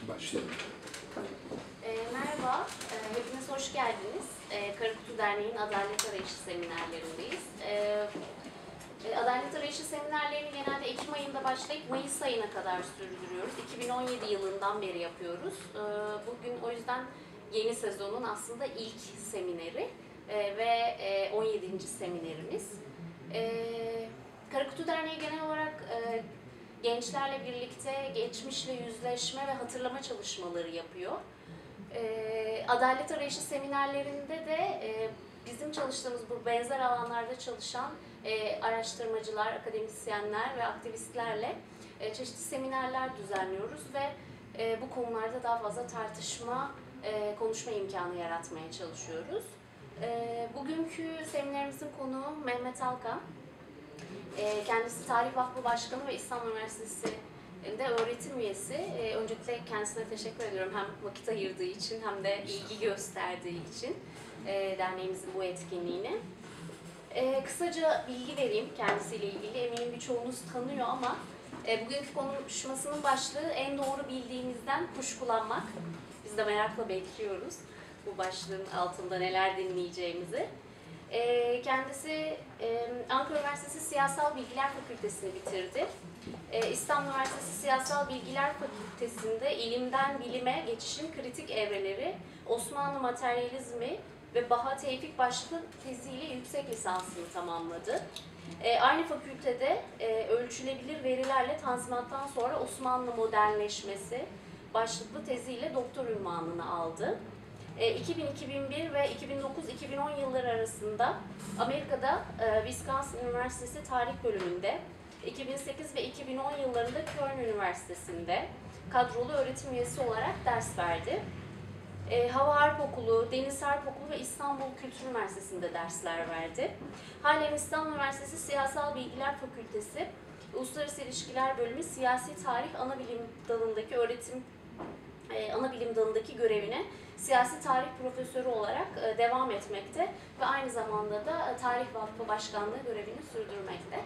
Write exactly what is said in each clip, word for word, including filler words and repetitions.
Başlayalım. E, merhaba, e, hepiniz hoş geldiniz. E, Karakutu Derneği'nin Adalet Arayışı seminerlerindeyiz. E, e, Adalet Arayışı seminerlerini genelde Ekim ayında başlayıp Mayıs ayına kadar sürdürüyoruz. iki bin on yedi yılından beri yapıyoruz. E, bugün o yüzden yeni sezonun aslında ilk semineri e, ve e, on yedinci seminerimiz. E, Karakutu Derneği genel olarak e, gençlerle birlikte geçmişle yüzleşme ve hatırlama çalışmaları yapıyor. E, Adalet Arayışı seminerlerinde de e, bizim çalıştığımız bu benzer alanlarda çalışan e, araştırmacılar, akademisyenler ve aktivistlerle e, çeşitli seminerler düzenliyoruz ve e, bu konularda daha fazla tartışma, e, konuşma imkanı yaratmaya çalışıyoruz. E, bugünkü seminerimizin konuğu Mehmet Alkan. E, kendisi Tarih Vakfı Başkanı ve İstanbul Üniversitesi'nde öğretim üyesi. E, öncelikle kendisine teşekkür ediyorum hem vakit ayırdığı için hem de ilgi gösterdiği için e, derneğimizin bu etkinliğine. E, kısaca bilgi vereyim kendisiyle ilgili. Eminim birçoğunuz tanıyor ama e, bugünkü konuşmasının başlığı en doğru bildiğimizden kuşkulanmak. Biz de merakla bekliyoruz bu başlığın altında neler dinleyeceğimizi. E, kendisi e, Ankara Üniversitesi Siyasal Bilgiler Fakültesini bitirdi. E, İstanbul Üniversitesi Siyasal Bilgiler Fakültesi'nde ilimden bilime geçişin kritik evreleri, Osmanlı materyalizmi ve Baha Tevfik başlıklı teziyle yüksek lisansını tamamladı. E, aynı fakültede e, ölçülebilir verilerle Tanzimat'tan sonra Osmanlı modernleşmesi başlıklı teziyle doktor unvanını aldı. iki bin iki bin bir ve iki bin dokuz iki bin on yılları arasında Amerika'da Wisconsin Üniversitesi Tarih Bölümünde, iki bin sekiz ve iki bin on yıllarında Köln Üniversitesi'nde kadrolu öğretim üyesi olarak ders verdi. Hava Harp Okulu, Deniz Harp Okulu ve İstanbul Kültür Üniversitesi'nde dersler verdi. Halen İstanbul Üniversitesi Siyasal Bilgiler Fakültesi, Uluslararası İlişkiler Bölümü Siyasi Tarih Anabilim Dalı'ndaki öğretim ana bilim dalındaki görevine siyasi tarih profesörü olarak devam etmekte ve aynı zamanda da Tarih Vakfı Başkanlığı görevini sürdürmekte.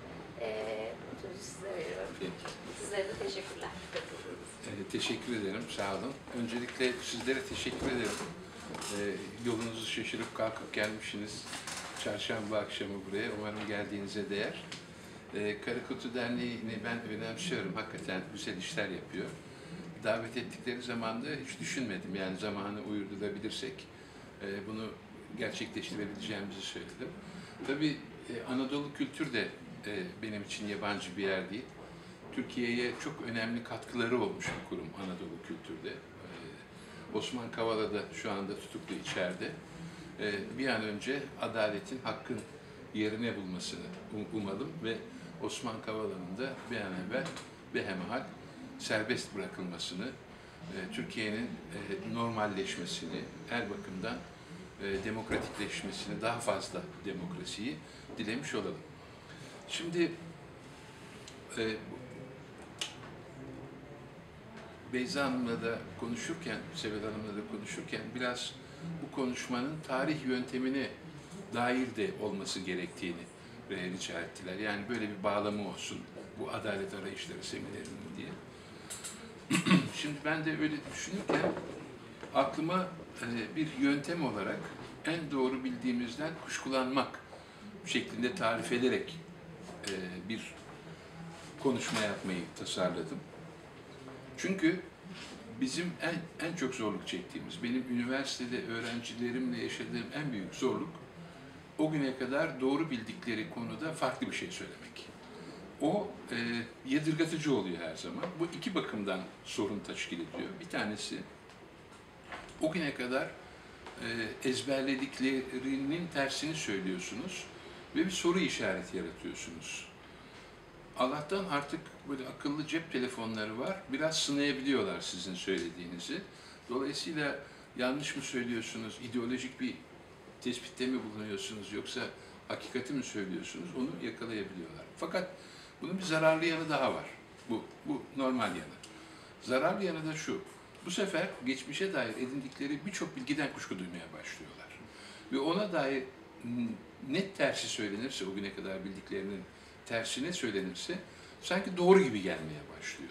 Ee, sözü size veriyorum. Peki. Sizlere de teşekkürler. Ee, teşekkür ederim, sağ olun. Öncelikle sizlere teşekkür ederim. Ee, yolunuzu şaşırıp kalkıp gelmişsiniz. Çarşamba akşamı buraya. Umarım geldiğinize değer. Ee, Karakutu Derneği'ni ben önemsiyorum. Hakikaten güzel işler yapıyor. Davet ettikleri zaman da hiç düşünmedim. Yani zamanı uydurabilirsek e, bunu gerçekleştirebileceğimizi söyledim. Tabii e, Anadolu kültür de e, benim için yabancı bir yer değil. Türkiye'ye çok önemli katkıları olmuş bir kurum Anadolu kültürde. E, Osman Kavala da şu anda tutuklu içeride. E, bir an önce adaletin, hakkın yerine bulmasını um umalım ve Osman Kavala'nın da bir an evvel behemhal serbest bırakılmasını, e, Türkiye'nin e, normalleşmesini, her bakımdan e, demokratikleşmesini, daha fazla demokrasiyi dilemiş olalım. Şimdi e, Beyza Hanım'la da konuşurken, Seval Hanım'la da konuşurken biraz bu konuşmanın tarih yöntemine dair de olması gerektiğini e, rica ettiler. Yani böyle bir bağlamı olsun bu adalet arayışları seminerinin diye. Şimdi ben de öyle düşünürken aklıma e, bir yöntem olarak en doğru bildiğimizden kuşkulanmak şeklinde tarif ederek e, bir konuşma yapmayı tasarladım. Çünkü bizim en, en çok zorluk çektiğimiz, benim üniversitede öğrencilerimle yaşadığım en büyük zorluk o güne kadar doğru bildikleri konuda farklı bir şey söylemek. O e, yadırgatıcı oluyor her zaman. Bu iki bakımdan sorun teşkil ediyor. Bir tanesi, o güne kadar e, ezberlediklerinin tersini söylüyorsunuz ve bir soru işareti yaratıyorsunuz. Allah'tan artık böyle akıllı cep telefonları var. Biraz sınayabiliyorlar sizin söylediğinizi. Dolayısıyla yanlış mı söylüyorsunuz, ideolojik bir tespitte mi bulunuyorsunuz yoksa hakikati mi söylüyorsunuz, onu yakalayabiliyorlar. Fakat bunun bir zararlı yanı daha var. Bu, bu normal yanı. Zararlı yanı da şu. Bu sefer geçmişe dair edindikleri birçok bilgiden kuşku duymaya başlıyorlar. Ve ona dair net tersi söylenirse, o güne kadar bildiklerinin tersine söylenirse, sanki doğru gibi gelmeye başlıyor.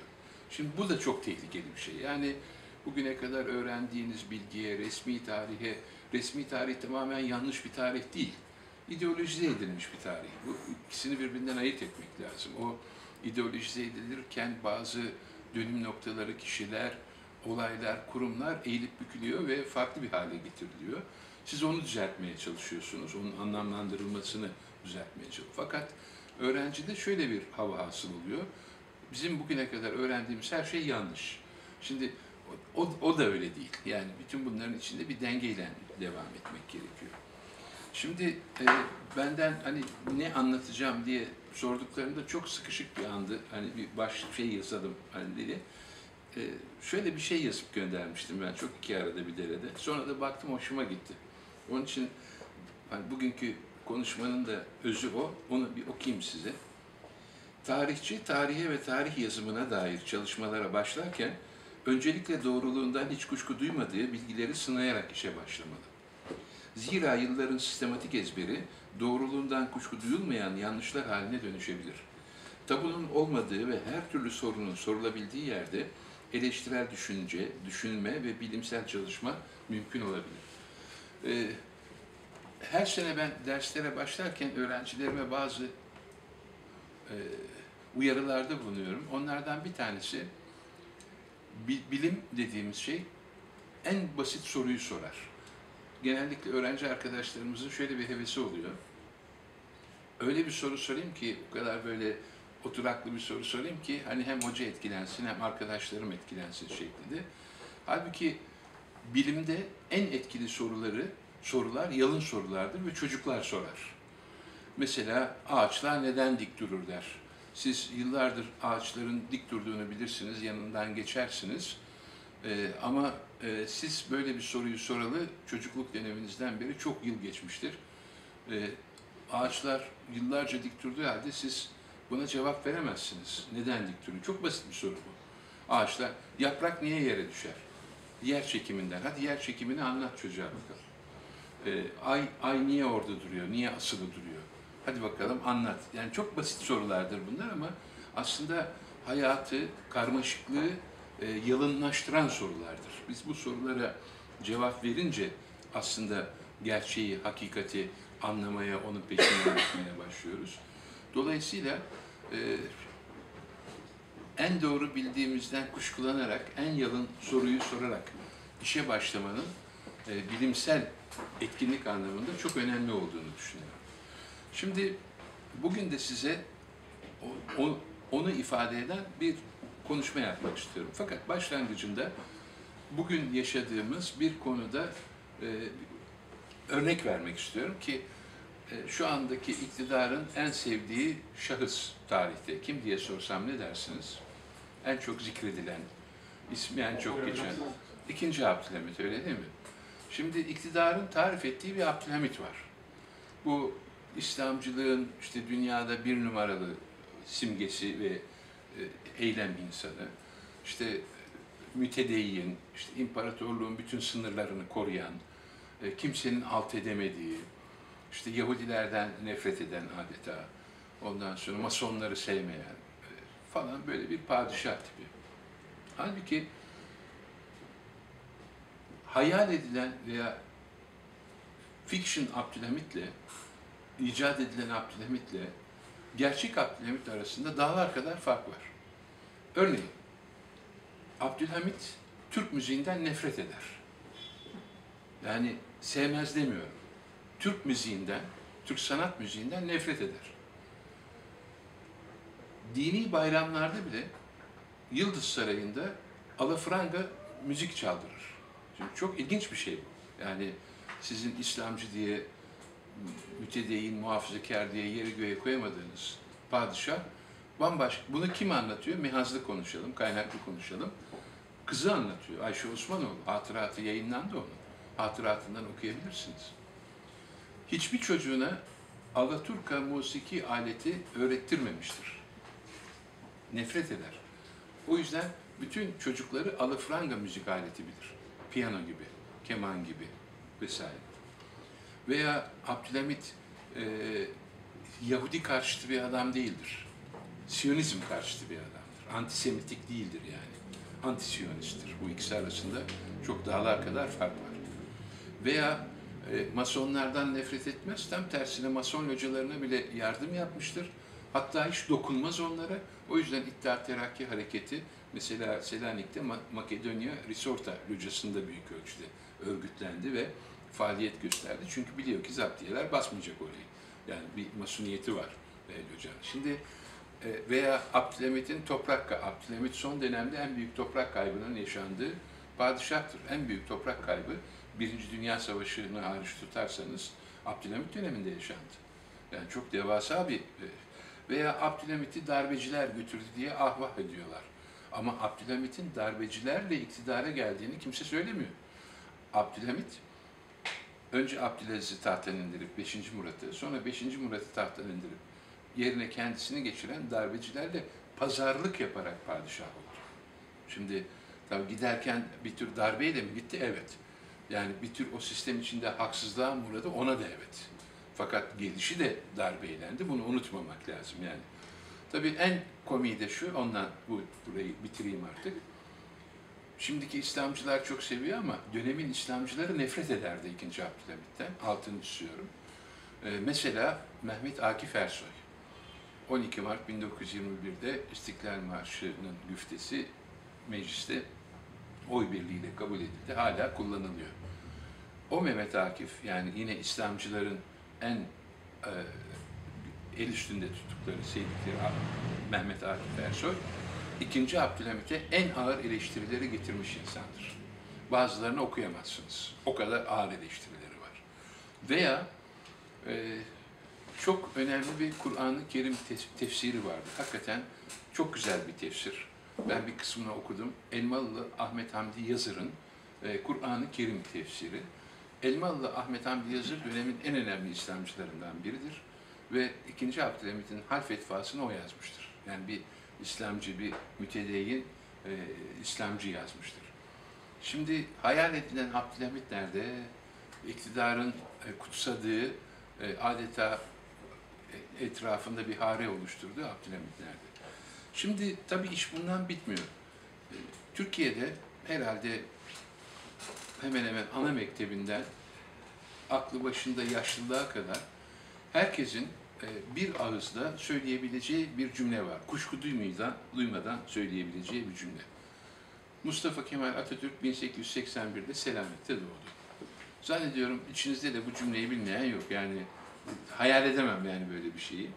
Şimdi bu da çok tehlikeli bir şey. Yani bugüne kadar öğrendiğiniz bilgiye, resmi tarihe, resmi tarih tamamen yanlış bir tarih değil. İdeolojize edilmiş bir tarih. Bu ikisini birbirinden ayırt etmek lazım. O ideolojize edilirken bazı dönüm noktaları, kişiler, olaylar, kurumlar eğilip bükülüyor ve farklı bir hale getiriliyor. Siz onu düzeltmeye çalışıyorsunuz, onun anlamlandırılmasını düzeltmeye çalışıyorsunuz. Fakat öğrencide şöyle bir hava hasıl oluyor. Bizim bugüne kadar öğrendiğimiz her şey yanlış. Şimdi o, o da öyle değil. Yani bütün bunların içinde bir dengeyle devam etmek gerekiyor. Şimdi e, benden hani ne anlatacağım diye sorduklarında çok sıkışık bir andı. Hani bir baş şey yazalım hani diye. E, şöyle bir şey yazıp göndermiştim ben çok iki arada bir derede. Sonra da baktım hoşuma gitti. Onun için hani bugünkü konuşmanın da özü o. Onu bir okuyayım size. Tarihçi, tarihe ve tarih yazımına dair çalışmalara başlarken öncelikle doğruluğundan hiç kuşku duymadığı bilgileri sınayarak işe başlamalı. Zira yılların sistematik ezberi doğruluğundan kuşku duyulmayan yanlışlar haline dönüşebilir. Tabunun olmadığı ve her türlü sorunun sorulabildiği yerde eleştirel düşünce, düşünme ve bilimsel çalışma mümkün olabilir. Ee, her sene ben derslere başlarken öğrencilerime bazı e, uyarılarda bulunuyorum. Onlardan bir tanesi, bilim dediğimiz şey en basit soruyu sorar. Genellikle öğrenci arkadaşlarımızın şöyle bir hevesi oluyor. Öyle bir soru sorayım ki, o kadar böyle oturaklı bir soru sorayım ki, hani hem hoca etkilensin hem arkadaşlarım etkilensin şeklinde. Halbuki bilimde en etkili soruları, sorular yalın sorulardır ve çocuklar sorar. Mesela ağaçlar neden dik durur der. Siz yıllardır ağaçların dik durduğunu bilirsiniz, yanından geçersiniz. Ee, ama e, siz böyle bir soruyu soralı çocukluk döneminizden beri çok yıl geçmiştir. Ee, ağaçlar yıllarca dik durduğu halde siz buna cevap veremezsiniz. Neden dik duruyor? Çok basit bir soru bu. Ağaçlar, yaprak niye yere düşer? Yer çekiminden. Hadi yer çekimini anlat çocuğa bakalım. Ee, ay, ay niye orada duruyor? Niye asılı duruyor? Hadi bakalım anlat. Yani çok basit sorulardır bunlar ama aslında hayatı, karmaşıklığı e, yalınlaştıran sorulardır. Biz bu sorulara cevap verince aslında gerçeği, hakikati anlamaya, onun peşinden gitmeye başlıyoruz. Dolayısıyla e, en doğru bildiğimizden kuşkulanarak, en yalın soruyu sorarak işe başlamanın e, bilimsel etkinlik anlamında çok önemli olduğunu düşünüyorum. Şimdi bugün de size o, o, onu ifade eden bir konuşma yapmak istiyorum. Fakat başlangıcında bugün yaşadığımız bir konuda e, örnek vermek istiyorum ki e, şu andaki iktidarın en sevdiği şahıs tarihte. Kim diye sorsam ne dersiniz? En çok zikredilen, ismi en çok geçen. İkinci Abdülhamit, öyle değil mi? Şimdi iktidarın tarif ettiği bir Abdülhamit var. Bu İslamcılığın işte dünyada bir numaralı simgesi ve e, eylem insanı, işte mütedeyyin, işte imparatorluğun bütün sınırlarını koruyan, e, kimsenin alt edemediği, işte Yahudilerden nefret eden adeta, ondan sonra Masonları sevmeyen e, falan böyle bir padişah tipi. Halbuki hayal edilen veya fiction Abdülhamit'le, icat edilen Abdülhamit'le gerçek Abdülhamit arasında dağlar kadar fark var. Örneğin, Abdülhamit Türk müziğinden nefret eder. Yani sevmez demiyorum. Türk müziğinden, Türk sanat müziğinden nefret eder. Dini bayramlarda bile Yıldız Sarayı'nda alafranga müzik çaldırır. Şimdi çok ilginç bir şey bu. Yani sizin İslamcı diye, mütedeyyin, muhafazakar diye yeri göğe koyamadığınız padişah bambaşka. Bunu kim anlatıyor? Mehazlı konuşalım, kaynaklı konuşalım. Kızı anlatıyor. Ayşe Osmanoğlu. Hatıratı yayınlandı onun. Hatıratından okuyabilirsiniz. Hiçbir çocuğuna Alaturka musiki aleti öğrettirmemiştir. Nefret eder. O yüzden bütün çocukları alafranga müzik aleti bilir. Piyano gibi, keman gibi vesaire. Veya Abdülhamit e, Yahudi karşıtı bir adam değildir. Siyonizm karşıtı bir adamdır. Antisemitik değildir yani. Antisiyonisttir. Bu ikisi arasında çok dağlar kadar fark var. Veya e, masonlardan nefret etmez, tam tersine mason localarına bile yardım yapmıştır. Hatta hiç dokunmaz onlara. O yüzden İttihat Terakki Hareketi mesela Selanik'te Makedonya Risorta locasında büyük ölçüde örgütlendi ve faaliyet gösterdi. Çünkü biliyor ki zaptiyeler basmayacak orayı. Yani bir masuniyeti var e, locanın. Şimdi e, veya Abdülhamit'in toprak kaybı. Abdülhamit son dönemde en büyük toprak kaybının yaşandığı padişahtır. En büyük toprak kaybı Birinci Dünya Savaşı'nı hariç tutarsanız Abdülhamit döneminde yaşandı. Yani çok devasa bir veya Abdülhamit'i darbeciler götürdü diye ahvah ediyorlar. Ama Abdülhamit'in darbecilerle iktidara geldiğini kimse söylemiyor. Abdülhamit önce Abdülaziz'i tahttan indirip beşinci Murat'ı, sonra beşinci Murat'ı tahttan indirip yerine kendisini geçiren darbecilerle pazarlık yaparak padişah oldu. Şimdi tabii giderken bir tür darbeyle mi gitti? Evet. Yani bir tür o sistem içinde haksızlığa mı uğradı? Ona da evet. Fakat gelişi de darbeylendi. Bunu unutmamak lazım yani. Tabii en komiği de şu, ondan bu burayı bitireyim artık. Şimdiki İslamcılar çok seviyor ama dönemin İslamcıları nefret ederdi ikinci Abdülhamit'ten. Altını çiziyorum. Ee, mesela Mehmet Akif Ersoy. on iki Mart bin dokuz yüz yirmi bir'de İstiklal Marşı'nın güftesi mecliste oy birliğiyle kabul edildi. Hala kullanılıyor. O Mehmet Akif, yani yine İslamcıların en e, el üstünde tuttukları, sevdikleri Mehmet Akif Ersoy, ikinci Abdülhamit'e en ağır eleştirileri getirmiş insandır. Bazılarını okuyamazsınız. O kadar ağır eleştirileri var. Veya e, çok önemli bir Kur'an-ı Kerim tefsiri vardı. Hakikaten çok güzel bir tefsir. Ben bir kısmını okudum. Elmalılı Ahmet Hamdi Yazır'ın e, Kur'an-ı Kerim tefsiri. Elmalılı Ahmet Hamdi Yazır dönemin en önemli İslamcılarından biridir. Ve ikinci Abdülhamit'in hal fetvasını o yazmıştır. Yani bir İslamcı, bir mütedeyyin e, İslamcı yazmıştır. Şimdi hayal edilen Abdülhamit nerede? İktidarın e, kutsadığı, e, adeta e, etrafında bir hare oluşturduğu Abdülhamit nerede? Şimdi tabii iş bundan bitmiyor. E, Türkiye'de herhalde hemen hemen ana mektebinden aklı başında yaşlılığa kadar herkesin bir ağızda söyleyebileceği bir cümle var. Kuşku duymadan, duymadan söyleyebileceği bir cümle. Mustafa Kemal Atatürk bin sekiz yüz seksen bir'de Selanik'te doğdu. Zannediyorum içinizde de bu cümleyi bilmeyen yok. Yani hayal edemem yani böyle bir şeyi.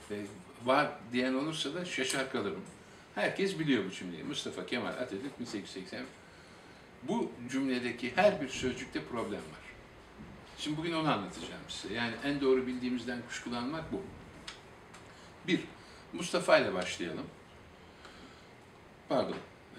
Var diyen olursa da şaşar kalırım. Herkes biliyor bu cümleyi. Mustafa Kemal Atatürk bin sekiz yüz seksen bir. Bu cümledeki her bir sözcükte problem var. Şimdi bugün onu anlatacağım size. Yani en doğru bildiğimizden kuşkulanmak bu. Bir, Mustafa ile başlayalım. Pardon, ee,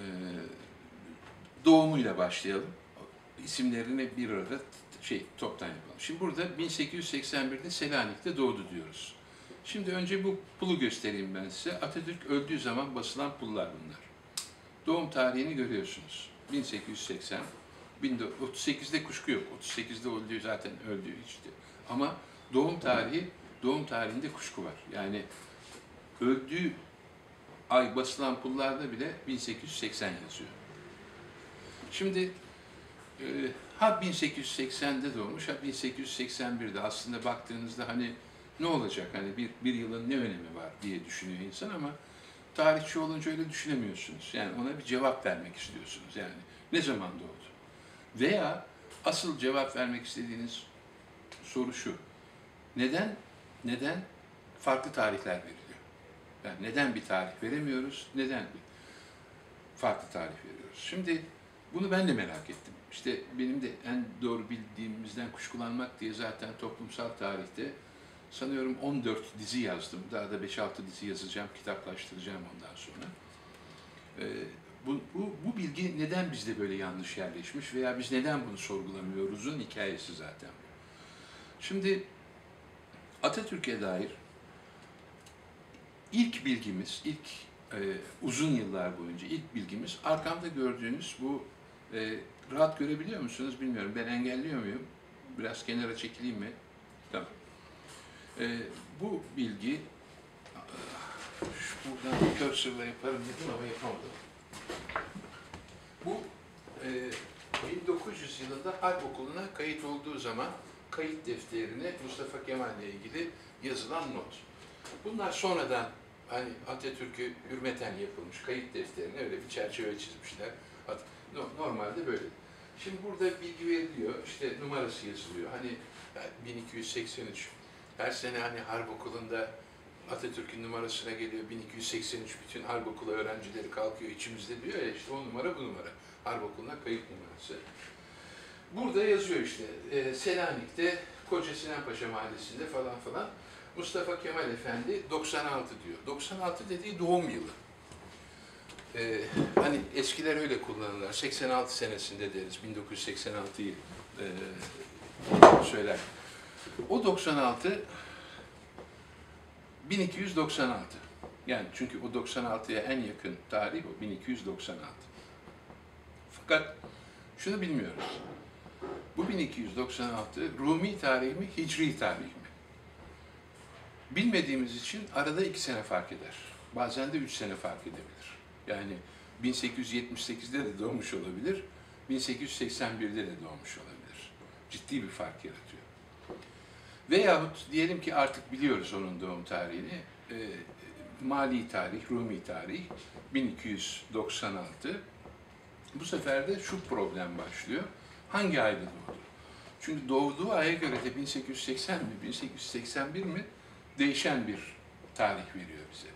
doğumuyla başlayalım. İsimlerini bir arada şey toptan yapalım. Şimdi burada bin sekiz yüz seksen bir'de Selanik'te doğdu diyoruz. Şimdi önce bu pulu göstereyim ben size. Atatürk öldüğü zaman basılan pullar bunlar. Doğum tarihini görüyorsunuz. bin sekiz yüz seksen, otuz sekiz'de kuşku yok. otuz sekiz'de öldüğü zaten öldüğü işte. Ama doğum tarihi, doğum tarihinde kuşku var. Yani öldüğü ay basılan pullarda bile bin sekiz yüz seksen yazıyor. Şimdi e, ha bin sekiz yüz seksen'de doğmuş, ha bin sekiz yüz seksen bir'de aslında baktığınızda hani ne olacak, hani bir, bir yılın ne önemi var diye düşünüyor insan ama tarihçi olunca öyle düşünemiyorsunuz. Yani ona bir cevap vermek istiyorsunuz. Yani ne zaman doğdu? Veya asıl cevap vermek istediğiniz soru şu. Neden, neden farklı tarihler veriliyor? Yani neden bir tarih veremiyoruz? Neden bir farklı tarih veriyoruz? Şimdi bunu ben de merak ettim. İşte benim de en doğru bildiğimizden kuşkulanmak diye zaten toplumsal tarihte sanıyorum on dört dizi yazdım. Daha da beş altı dizi yazacağım, kitaplaştıracağım ondan sonra. Ee, bu, bu, bu bilgi neden bizde böyle yanlış yerleşmiş veya biz neden bunu sorgulamıyoruzun hikayesi zaten bu. Şimdi Atatürk'e dair ilk bilgimiz, ilk e, uzun yıllar boyunca ilk bilgimiz arkamda gördüğünüz bu e, rahat görebiliyor musunuz bilmiyorum. Ben engelliyor muyum? Biraz kenara çekileyim mi? Tamam. E, bu bilgi Şu buradan cursor'la yaparım dedim ama yapamadım. Bu e, bin dokuz yüz yılında Harp Okulu'na kayıt olduğu zaman kayıt defterine Mustafa Kemal'le ilgili yazılan not. Bunlar sonradan hani Atatürk'ü hürmeten yapılmış kayıt defterine öyle bir çerçeve çizmişler. Normalde böyle. Şimdi burada bilgi veriliyor, işte numarası yazılıyor. Hani bin iki yüz seksen üç, her sene hani Harp Okulu'nda Atatürk'ün numarasına geliyor, bin iki yüz seksen üç bütün Harp Okulu öğrencileri kalkıyor içimizde diyor ya, işte o numara bu numara. Harp Okulu'na kayıt numarası. Burada yazıyor işte, e, Selanik'te, Koca Sinan Paşa Mahallesi'nde falan falan Mustafa Kemal Efendi doksan altı diyor. doksan altı dediği doğum yılı. Ee, hani eskiler öyle kullanırlar. seksen altı senesinde deriz. bin dokuz yüz seksen altıyı e, söyler. O doksan altı bin iki yüz doksan altı. Yani çünkü o doksan altıya en yakın tarih o bin iki yüz doksan altı. Fakat şunu bilmiyoruz. Bu bin iki yüz doksan altı Rumi tarih mi, Hicri tarih mi? Bilmediğimiz için arada iki sene fark eder. Bazen de üç sene fark edebilir. Yani bin sekiz yüz yetmiş sekizde de doğmuş olabilir, bin sekiz yüz seksen birde de doğmuş olabilir. Ciddi bir fark yaratıyor. Veyahut diyelim ki artık biliyoruz onun doğum tarihini, e, mali tarih, Rumi tarih bin iki yüz doksan altı. Bu sefer de şu problem başlıyor. Hangi ayda doğdu? Çünkü doğduğu aya göre de bin sekiz yüz seksen mi, bin sekiz yüz seksen bir mi değişen bir tarih veriyor bize.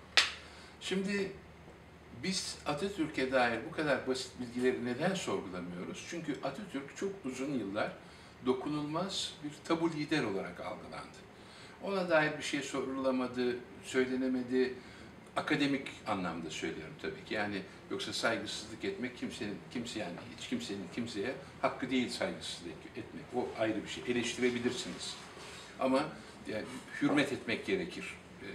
Şimdi biz Atatürk'e dair bu kadar basit bilgileri neden sorgulamıyoruz? Çünkü Atatürk çok uzun yıllar dokunulmaz bir tabu lider olarak algılandı. Ona dair bir şey sorulamadı, söylenemedi. Akademik anlamda söylüyorum tabii ki. Yani yoksa saygısızlık etmek kimsenin, kimse yani hiç kimsenin kimseye hakkı değil saygısızlık etmek. O ayrı bir şey. Eleştirebilirsiniz. Ama yani hürmet etmek gerekir. Ee,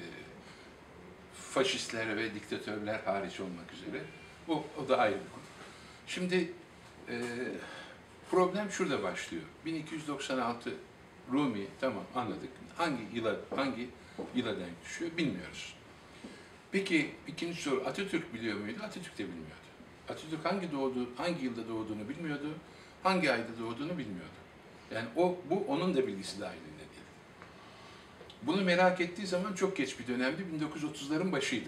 faşistler ve diktatörler hariç olmak üzere. O, o da ayrı bir konu. Şimdi e, problem şurada başlıyor. bin iki yüz doksan altı Rumi, tamam anladık. Hangi yıla, hangi yıla denk düşüyor bilmiyoruz. Peki ikinci soru, Atatürk biliyor muydu? Atatürk de bilmiyordu. Atatürk hangi doğdu, hangi yılda doğduğunu bilmiyordu, hangi ayda doğduğunu bilmiyordu. Yani o, bu onun da bilgisi dahilinde değil. Bunu merak ettiği zaman çok geç bir dönemdi, bin dokuz yüz otuzların başıydı.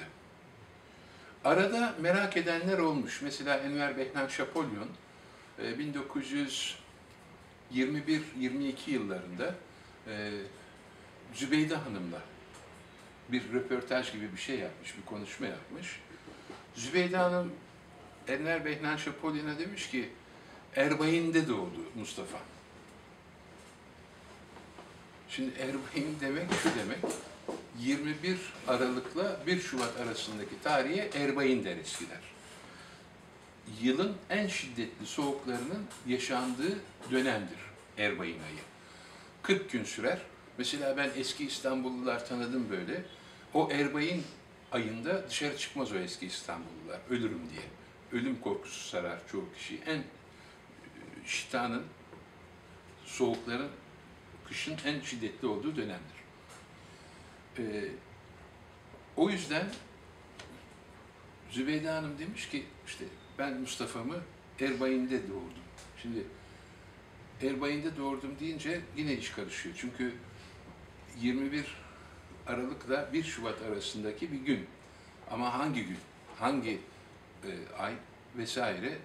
Arada merak edenler olmuş. Mesela Enver Behnen Şapolyon, bin dokuz yüz yirmi bir yirmi iki yıllarında Zübeyde Hanım'la bir röportaj gibi bir şey yapmış, bir konuşma yapmış. Zübeyde Hanım, Enver Behnen Şapolyon'a demiş ki, Erbayin'de doğdu Mustafa. Şimdi Erbayin demek şu demek, yirmi bir Aralık'la bir Şubat arasındaki tarihe Erbayin der eskiler. Yılın en şiddetli soğuklarının yaşandığı dönemdir Erbayin ayı. kırk gün sürer. Mesela ben eski İstanbullular tanıdım böyle. O Erbayin ayında dışarı çıkmaz o eski İstanbullular, ölürüm diye. Ölüm korkusu sarar çoğu kişiyi. En şitanın, soğukların, kışın en şiddetli olduğu dönemdir. Ee, o yüzden Zübeyde Hanım demiş ki, işte ben Mustafa'mı Erbayin'de doğurdum. Şimdi Erbayin'de doğurdum deyince yine iş karışıyor. Çünkü yirmi bir Aralık'la bir Şubat arasındaki bir gün. Ama hangi gün, hangi e, ay vesaire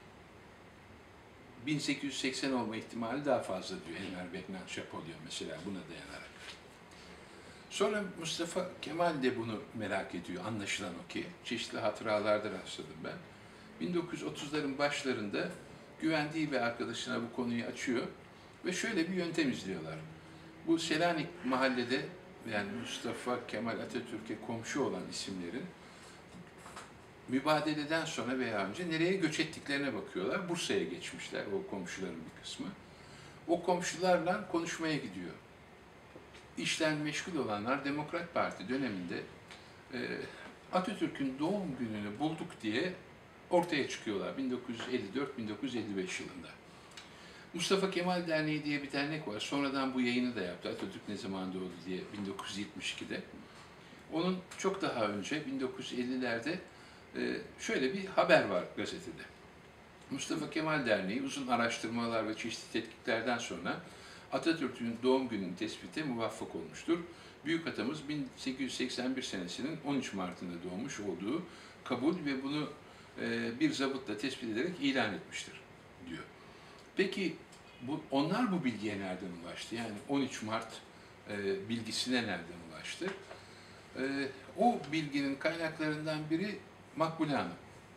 bin sekiz yüz seksen olma ihtimali daha fazla diyor Enver Behnen Şapolyon mesela buna dayanarak. Sonra Mustafa Kemal de bunu merak ediyor, anlaşılan o ki. Çeşitli hatıralarda rastladım ben. bin dokuz yüz otuzların başlarında güvendiği bir arkadaşına bu konuyu açıyor ve şöyle bir yöntem izliyorlar. Bu Selanik mahallede, yani Mustafa Kemal Atatürk'e komşu olan isimlerin mübadeleden sonra veya önce nereye göç ettiklerine bakıyorlar. Bursa'ya geçmişler o komşuların bir kısmı. O komşularla konuşmaya gidiyor. İşten meşgul olanlar Demokrat Parti döneminde e, Atatürk'ün doğum gününü bulduk diye ortaya çıkıyorlar bin dokuz yüz elli dört bin dokuz yüz elli beş yılında. Mustafa Kemal Derneği diye bir dernek var. Sonradan bu yayını da yaptı. Atatürk ne zaman doğdu diye bin dokuz yüz yetmiş ikide. Onun çok daha önce bin dokuz yüz ellilerde e, şöyle bir haber var gazetede. Mustafa Kemal Derneği uzun araştırmalar ve çeşitli tetkiklerden sonra Atatürk'ün doğum gününü tespite muvaffak olmuştur. Büyük atamız bin sekiz yüz seksen bir senesinin on üç Mart'ında doğmuş olduğu kabul ve bunu e, bir zabıtla tespit ederek ilan etmiştir diyor. Peki bu, onlar bu bilgiye nereden ulaştı? Yani on üç Mart e, bilgisine nereden ulaştı? E, o bilginin kaynaklarından biri Makbule Hanım.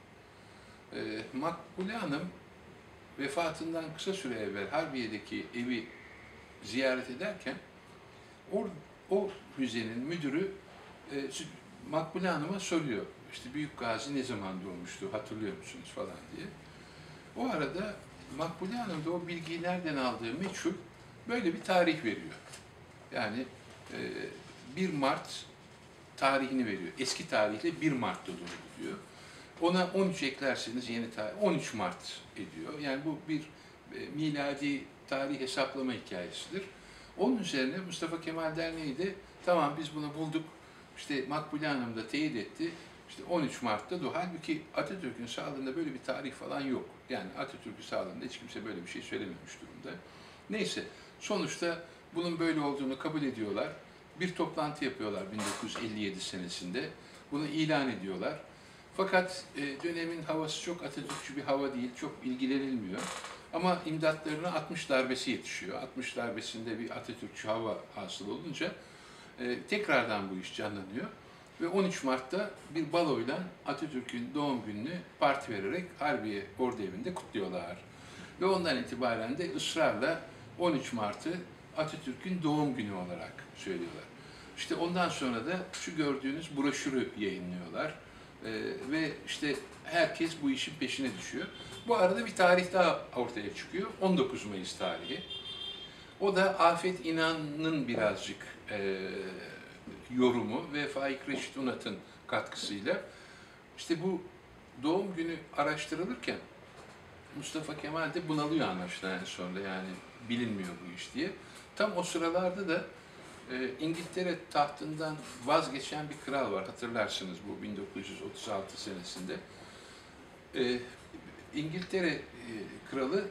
E, Makbule Hanım vefatından kısa süre evvel Harbiye'deki evi ziyaret ederken o, o müzenin müdürü e, Makbule Hanım'a soruyor. İşte Büyük Gazi ne zaman doğmuştu, hatırlıyor musunuz falan diye. O arada Makbule Hanım da o bilgiyi nereden aldığı meçhul, böyle bir tarih veriyor. Yani e, bir Mart tarihini veriyor. Eski tarihle bir Mart'ta doğdu diyor. Ona on üç eklerseniz yeni tarih on üç Mart ediyor. Yani bu bir e, miladi tarih hesaplama hikayesidir. Onun üzerine Mustafa Kemal Derneği de tamam biz bunu bulduk. İşte Makbule Hanım da teyit etti. İşte on üç Mart'ta doğdu. Halbuki Atatürk'ün sağlığında böyle bir tarih falan yok. Yani Atatürk'ün sağlığında hiç kimse böyle bir şey söylememiş durumda. Neyse sonuçta bunun böyle olduğunu kabul ediyorlar. Bir toplantı yapıyorlar bin dokuz yüz elli yedi senesinde. Bunu ilan ediyorlar. Fakat e, dönemin havası çok Atatürkçü bir hava değil, çok ilgilenilmiyor. Ama imdatlarına altmış darbesi yetişiyor. altmış darbesinde bir Atatürkçü hava hasıl olunca e, tekrardan bu iş canlanıyor. Ve on üç Mart'ta bir baloyla Atatürk'ün doğum gününü parti vererek Harbiye Ordu Evi'nde kutluyorlar. Ve ondan itibaren de ısrarla on üç Mart'ı Atatürk'ün doğum günü olarak söylüyorlar. İşte ondan sonra da şu gördüğünüz broşürü yayınlıyorlar. Ee, ve işte herkes bu işin peşine düşüyor. Bu arada bir tarih daha ortaya çıkıyor. on dokuz Mayıs tarihi. O da Afet İnan'ın birazcık e, yorumu ve Faik Reşit Unat'ın katkısıyla işte bu doğum günü araştırılırken Mustafa Kemal de bunalıyor anlaşılan sonra yani bilinmiyor bu iş diye. Tam o sıralarda da e, İngiltere tahtından vazgeçen bir kral var hatırlarsınız bu bin dokuz yüz otuz altı senesinde. E, İngiltere e, kralı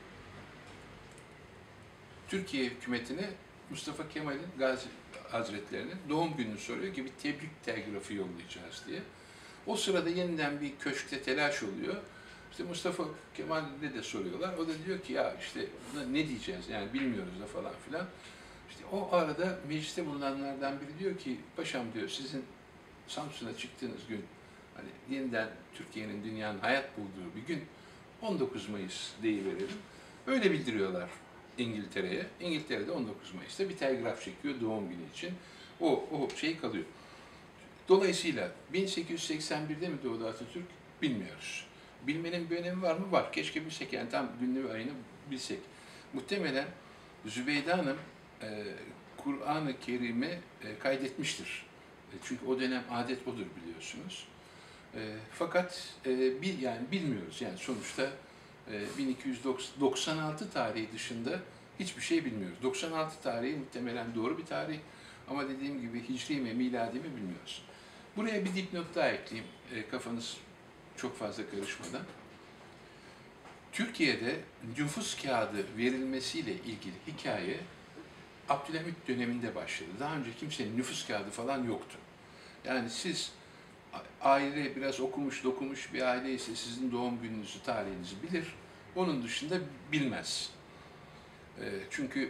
Türkiye hükümetine Mustafa Kemal'in Gazi Hazretlerinin doğum gününü soruyor ki bir tebrik telgrafı yollayacağız diye. O sırada yeniden bir köşkte telaş oluyor. İşte Mustafa Kemal'e de soruyorlar. O da diyor ki ya işte ne diyeceğiz yani bilmiyoruz da falan filan. İşte o arada mecliste bulunanlardan biri diyor ki paşam diyor sizin Samsun'a çıktığınız gün hani yeniden Türkiye'nin dünyanın hayat bulduğu bir gün on dokuz Mayıs deyiverelim. Öyle bildiriyorlar İngiltere'ye. İngiltere'de on dokuz Mayıs'ta bir telgraf çekiyor doğum günü için. O, o şey kalıyor. Dolayısıyla bin sekiz yüz seksen bir'de mi doğdu Atatürk bilmiyoruz. Bilmenin bir önemi var mı? Var. Keşke bilsek yani tam günlü ve ayını bilsek. Muhtemelen Zübeyde Hanım e, Kur'an-ı Kerim'i e, kaydetmiştir. E, çünkü o dönem adet odur biliyorsunuz. E, fakat e, bil, yani bilmiyoruz yani sonuçta e, bin iki yüz doksan altı tarihi dışında hiçbir şey bilmiyoruz. doksan altı tarihi muhtemelen doğru bir tarih ama dediğim gibi hicri mi miladi mi bilmiyoruz. Buraya bir dipnot daha ekleyeyim e, kafanız çok fazla karışmadan. Türkiye'de nüfus kağıdı verilmesiyle ilgili hikaye Abdülhamit döneminde başladı. Daha önce kimsenin nüfus kağıdı falan yoktu. Yani siz aile biraz okumuş, dokumuş bir aile ise sizin doğum gününüzü, tarihinizi bilir. Onun dışında bilmez. Çünkü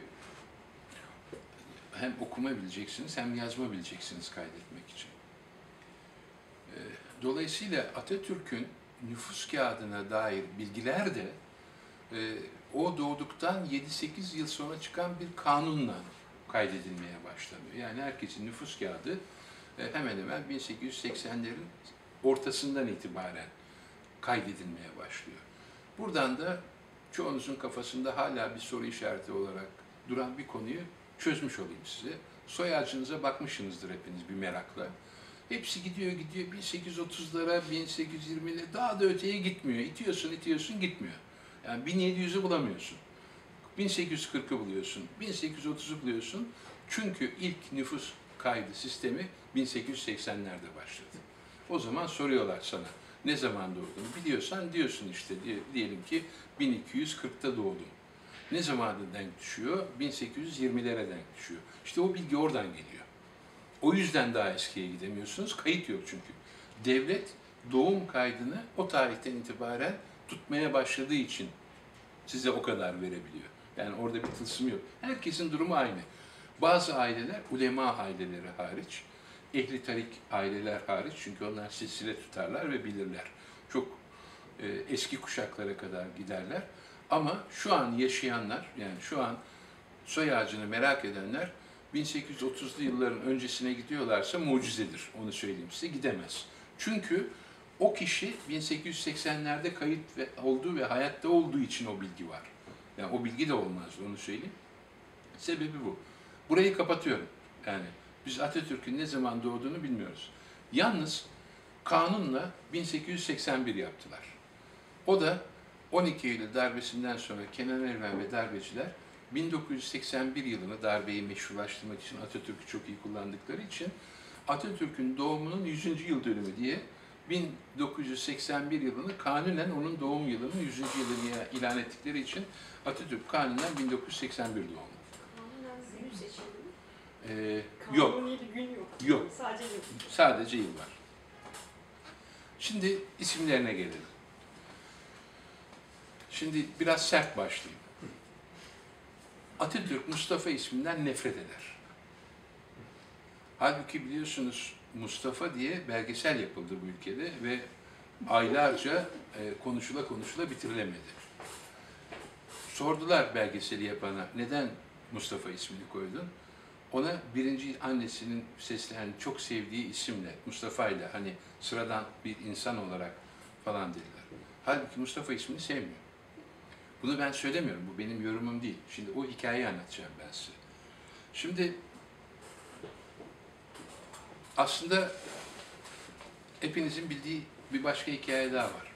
hem okuma bileceksiniz hem yazma bileceksiniz kaydetmek için. Dolayısıyla Atatürk'ün nüfus kağıdına dair bilgiler de o doğduktan yedi sekiz yıl sonra çıkan bir kanunla kaydedilmeye başlanıyor. Yani herkesin nüfus kağıdı hemen hemen bin sekiz yüz seksenlerin ortasından itibaren kaydedilmeye başlıyor. Buradan da çoğunuzun kafasında hala bir soru işareti olarak duran bir konuyu çözmüş olayım size. Soy ağacınıza bakmışsınızdır hepiniz bir merakla. Hepsi gidiyor gidiyor bin sekiz yüz otuzlara, bin sekiz yüz yirmilere daha da öteye gitmiyor. İtiyorsun itiyorsun gitmiyor. Yani bin yedi yüz'ü bulamıyorsun. bin sekiz yüz kırk'ı buluyorsun. bin sekiz yüz otuz'u buluyorsun. Çünkü ilk nüfus kaydı sistemi bin sekiz yüz seksenlerde başladı. O zaman soruyorlar sana, ne zaman doğdun? Biliyorsan diyorsun işte, diyelim ki bin iki yüz kırkta doğdum. Ne zamana denk düşüyor? bin sekiz yüz yirmilere denk düşüyor. İşte o bilgi oradan geliyor. O yüzden daha eskiye gidemiyorsunuz. Kayıt yok çünkü. Devlet doğum kaydını o tarihten itibaren tutmaya başladığı için size o kadar verebiliyor. Yani orada bir tılsım yok. Herkesin durumu aynı. Bazı aileler, ulema aileleri hariç, ehli tarik aileler hariç, çünkü onlar silsile tutarlar ve bilirler. Çok e, eski kuşaklara kadar giderler. Ama şu an yaşayanlar, yani şu an soy ağacını merak edenler, bin sekiz yüz otuzlu yılların öncesine gidiyorlarsa mucizedir, onu söyleyeyim size, gidemez. Çünkü o kişi bin sekiz yüz seksenlerde kayıt ve, olduğu ve hayatta olduğu için o bilgi var. Yani o bilgi de olmazdı, onu söyleyeyim. Sebebi bu. Burayı kapatıyorum. Yani biz Atatürk'ün ne zaman doğduğunu bilmiyoruz. Yalnız kanunla bin sekiz yüz seksen bir yaptılar. O da on iki Eylül darbesinden sonra Kenan Evren ve darbeciler bin dokuz yüz seksen bir yılını, darbeyi meşrulaştırmak için Atatürk'ü çok iyi kullandıkları için, Atatürk'ün doğumunun yüzüncü yıl dönümü diye bin dokuz yüz seksen bir yılını kanunen onun doğum yılının yüzüncü yılını ilan ettikleri için Atatürk kanunen bin dokuz yüz seksen bir doğumlu. Kanunen gün seçildi mi? Ee, yok. Kanuni bir gün yok. Yok. Sadece yıl. Sadece yıl var. Şimdi isimlerine gelelim. Şimdi biraz sert başlayayım. Atatürk Mustafa isminden nefret eder. Halbuki biliyorsunuz Mustafa diye belgesel yapıldı bu ülkede ve aylarca e, konuşula konuşula bitirilemedi. Sordular belgeseli yapana, neden Mustafa ismini koydun? Ona birinci annesinin seslerini çok sevdiği isimle, Mustafa ile, hani sıradan bir insan olarak falan dediler. Halbuki Mustafa ismini sevmiyor. Bunu ben söylemiyorum, bu benim yorumum değil. Şimdi o hikayeyi anlatacağım ben size. Şimdi aslında hepinizin bildiği bir başka hikaye daha var.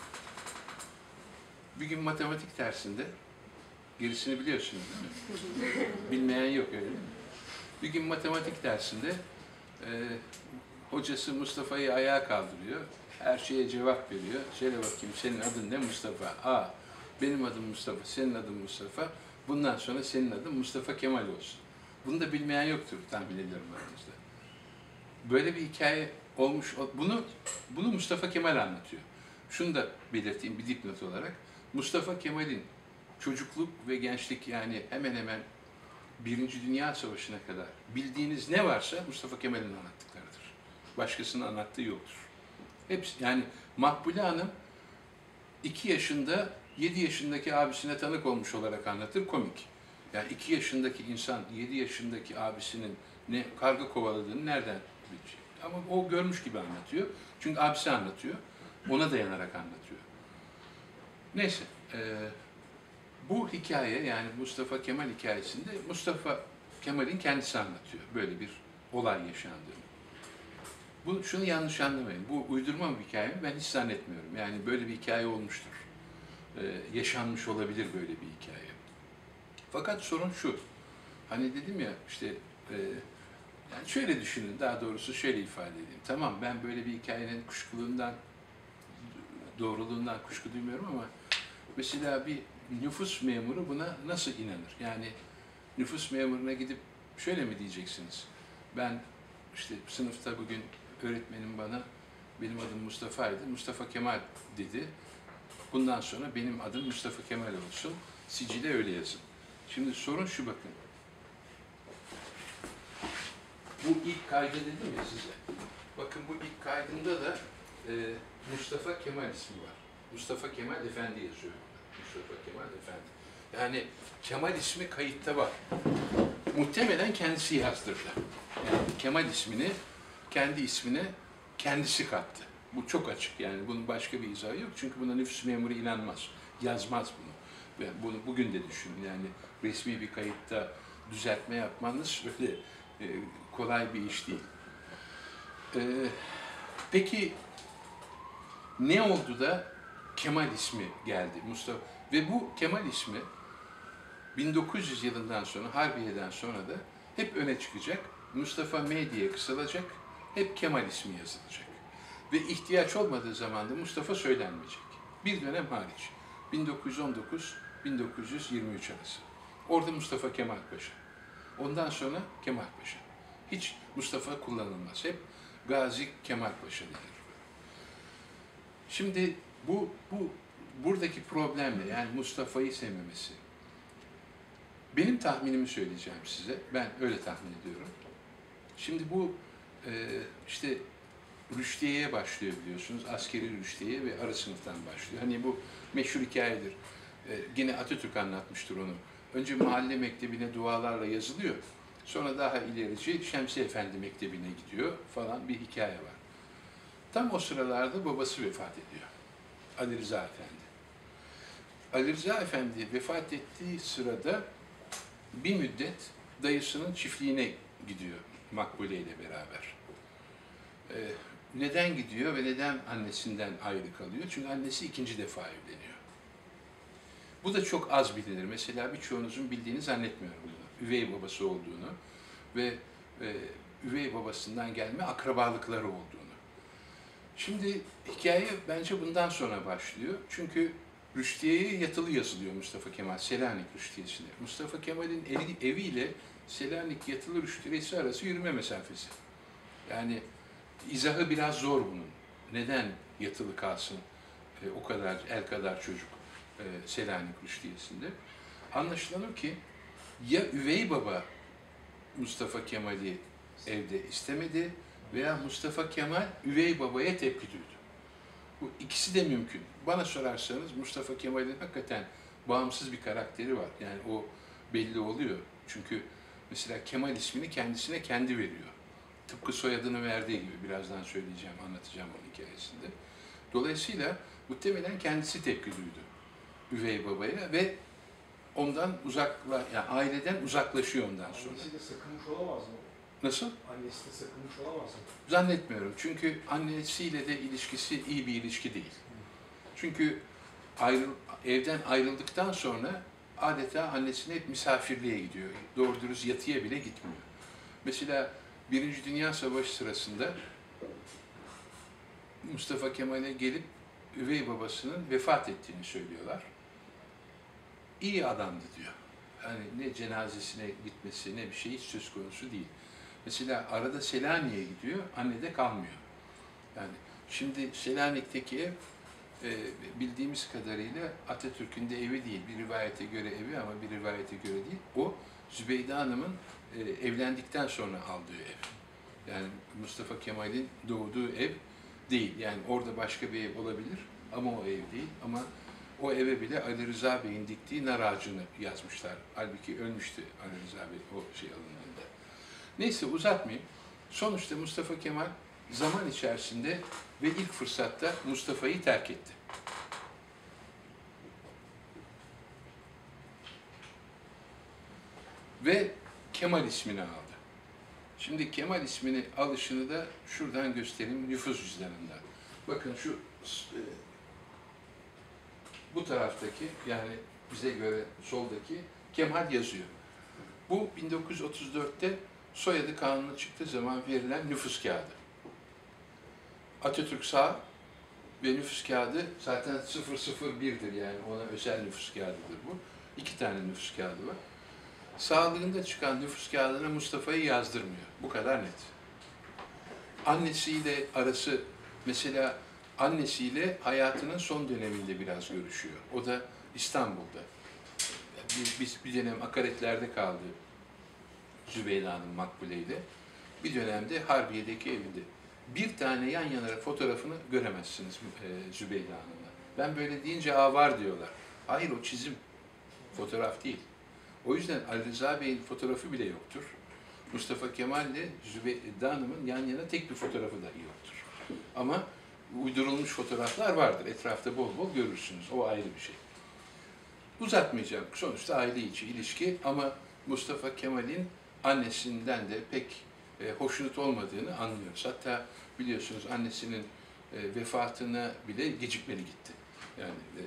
Bir gün matematik dersinde, gerisini biliyorsunuz değil mi? Bilmeyen yok öyle değil mi? Bir gün matematik dersinde e, hocası Mustafa'yı ayağa kaldırıyor, her şeye cevap veriyor. Söyle bakayım, senin adın ne? Mustafa. Aa, benim adım Mustafa, senin adın Mustafa. Bundan sonra senin adın Mustafa Kemal olsun. Bunu da bilmeyen yoktur tahmin ediyorum aranızda. Böyle bir hikaye olmuş. Bunu bunu Mustafa Kemal anlatıyor. Şunu da belirteyim bir dipnot olarak. Mustafa Kemal'in çocukluk ve gençlik, yani hemen hemen Birinci Dünya Savaşı'na kadar bildiğiniz ne varsa Mustafa Kemal'in anlattıklarıdır. Başkasının anlattığı yoktur. Hepsi, yani Makbule Hanım iki yaşında yedi yaşındaki abisine tanık olmuş olarak anlatır, komik. Yani iki yaşındaki insan yedi yaşındaki abisinin ne karga kovaladığını nereden bilecek? Ama o görmüş gibi anlatıyor. Çünkü abisi anlatıyor. Ona dayanarak anlatıyor. Neyse. E, bu hikaye, yani Mustafa Kemal hikayesinde Mustafa Kemal'in kendisi anlatıyor. Böyle bir olay yaşandığını. Bu, şunu yanlış anlamayın. Bu uydurma bir hikaye mi? Ben hiç zannetmiyorum. Yani böyle bir hikaye olmuştur. Ee, yaşanmış olabilir böyle bir hikaye. Fakat sorun şu. Hani dedim ya işte e, yani şöyle düşünün, daha doğrusu şöyle ifade edeyim. Tamam, ben böyle bir hikayenin kuşkuluğundan, doğruluğundan kuşku duymuyorum ama mesela bir nüfus memuru buna nasıl inanır? Yani nüfus memuruna gidip şöyle mi diyeceksiniz? Ben işte sınıfta bugün öğretmenim bana, benim adım Mustafa'ydı, Mustafa Kemal dedi. Bundan sonra benim adım Mustafa Kemal olsun, sicile öyle yazın. Şimdi sorun şu, bakın. Bu ilk kaydı dedim ya size. Bakın bu ilk kaydında da e, Mustafa Kemal ismi var. Mustafa Kemal Efendi yazıyor. Mustafa Kemal Efendi. Yani Kemal ismi kayıtta var. Muhtemelen kendisi yazdırdı. Yani Kemal ismini, kendi ismine kendisi kattı. Bu çok açık, yani bunun başka bir izahı yok. Çünkü buna nüfus memuru inanmaz, yazmaz bunu. Ve bunu bugün de düşünün, yani resmi bir kayıtta düzeltme yapmanız böyle e, kolay bir iş değil. E, peki ne oldu da Kemal ismi geldi Mustafa? Ve bu Kemal ismi bin dokuz yüz yılından sonra, Harbiye'den sonra da hep öne çıkacak. Mustafa M diye kısalacak, hep Kemal ismi yazılacak. Ve ihtiyaç olmadığı zaman da Mustafa söylenmeyecek. Bir dönem hariç. bin dokuz yüz on dokuz - bin dokuz yüz yirmi üç arası. Orada Mustafa Kemal Paşa. Ondan sonra Kemal Paşa. Hiç Mustafa kullanılmaz. Hep Gazi Kemal Paşa denir. Şimdi bu, bu buradaki problemle, yani Mustafa'yı sevmemesi. Benim tahminimi söyleyeceğim size. Ben öyle tahmin ediyorum. Şimdi bu e, işte Rüştiye'ye başlıyor biliyorsunuz. Askeri Rüştiye ve arı sınıftan başlıyor. Hani bu meşhur hikayedir. E, yine Atatürk anlatmıştır onu. Önce mahalle mektebine dualarla yazılıyor. Sonra daha ilerici Şemsi Efendi Mektebi'ne gidiyor falan bir hikaye var. Tam o sıralarda babası vefat ediyor. Ali Rıza Efendi. Ali Rıza Efendi vefat ettiği sırada bir müddet dayısının çiftliğine gidiyor Makbule ile beraber. Ee, neden gidiyor ve neden annesinden ayrı kalıyor? Çünkü annesi ikinci defa evleniyor. Bu da çok az bilinir. Mesela birçoğunuzun bildiğini zannetmiyorum bunu. Üvey babası olduğunu ve e, üvey babasından gelme akrabalıkları olduğunu. Şimdi hikaye bence bundan sonra başlıyor. Çünkü Rüştiye'ye yatılı yazılıyor Mustafa Kemal, Selanik Rüştiyesi'ne. Mustafa Kemal'in evi, eviyle Selanik yatılı Rüştiyesi arası yürüme mesafesi. Yani izahı biraz zor bunun. Neden yatılı kalsın e, o kadar, el kadar çocuk e, Selanik Rüştiyesi'nde? Anlaşılan o ki ya üvey baba Mustafa Kemal'i evde istemedi veya Mustafa Kemal üvey babaya tepki duydu. Bu ikisi de mümkün. Bana sorarsanız Mustafa Kemal'in hakikaten bağımsız bir karakteri var. Yani o belli oluyor. Çünkü mesela Kemal ismini kendisine kendi veriyor. Tıpkı soyadını verdiği gibi, birazdan söyleyeceğim, anlatacağım onun hikayesinde. Dolayısıyla muhtemelen kendisi tepki duydu üvey babaya ve ondan uzakla, yani aileden uzaklaşıyor ondan sonra. Annesi de sakınmış olamaz mı? Nasıl? Annesi de sakınmış olamaz mı? Zannetmiyorum. Çünkü annesiyle de ilişkisi iyi bir ilişki değil. Çünkü ayrıl, evden ayrıldıktan sonra adeta annesine hep misafirliğe gidiyor. Doğru dürüst yatıya bile gitmiyor. Mesela Birinci Dünya Savaşı sırasında Mustafa Kemal'e gelip üvey babasının vefat ettiğini söylüyorlar. İyi adamdı diyor. Yani ne cenazesine gitmesi ne bir şey hiç söz konusu değil. Mesela arada Selanik'e gidiyor, anne de kalmıyor. Yani şimdi Selanik'teki ev e, bildiğimiz kadarıyla Atatürk'ün de evi değil. Bir rivayete göre evi ama bir rivayete göre değil. O Zübeyde Hanım'ın e, evlendikten sonra aldığı ev. Yani Mustafa Kemal'in doğduğu ev değil. Yani orada başka bir ev olabilir ama o ev değil. Ama o eve bile Ali Rıza Bey'in diktiği nar ağacını yazmışlar. Halbuki ölmüştü Ali Rıza Bey o şey alındığında. Neyse uzatmayayım. Sonuçta Mustafa Kemal zaman içerisinde ve ilk fırsatta Mustafa'yı terk etti. Ve Kemal ismini aldı. Şimdi Kemal ismini alışını da şuradan göstereyim, nüfus cüzdanından. Bakın şu e, bu taraftaki, yani bize göre soldaki Kemal yazıyor. Bu bin dokuz yüz otuz dörtte soyadı kanunu çıktığı zaman verilen nüfus kağıdı. Atatürk sağ ve nüfus kağıdı zaten sıfır sıfır birdir, yani ona özel nüfus kağıdıdır bu. İki tane nüfus kağıdı var. Sağlığında çıkan nüfus kağıdına Mustafa'yı yazdırmıyor. Bu kadar net. Annesiyle arası, mesela annesiyle hayatının son döneminde biraz görüşüyor. O da İstanbul'da. Biz, biz bir dönem akaretlerde kaldı Zübeyde Hanım Makbule ile. Bir dönemde Harbiye'deki evinde. Bir tane yan yana fotoğrafını göremezsiniz e, Zübeyde Hanım'la. Ben böyle deyince aa var diyorlar. Hayır, o çizim. Fotoğraf değil. O yüzden Ali Rıza Bey'in fotoğrafı bile yoktur. Mustafa Kemal ile Zübeyde Hanım'ın yan yana tek bir fotoğrafı dahi yoktur. Ama uydurulmuş fotoğraflar vardır. Etrafta bol bol görürsünüz. O ayrı bir şey. Uzatmayacağım. Sonuçta aile içi ilişki ama Mustafa Kemal'in annesinden de pek e, hoşnut olmadığını anlıyoruz. Hatta biliyorsunuz annesinin e, vefatına bile gecikmeli gitti. Yani e,